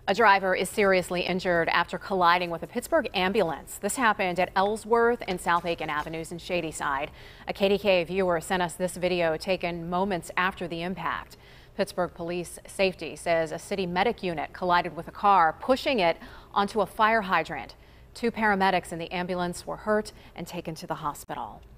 A driver is seriously injured after colliding with a Pittsburgh ambulance. This happened at Ellsworth and South Aiken Avenues in Shadyside. A KDKA viewer sent us this video taken moments after the impact. Pittsburgh Police Safety says a city medic unit collided with a car, pushing it onto a fire hydrant. 2 paramedics in the ambulance were hurt and taken to the hospital.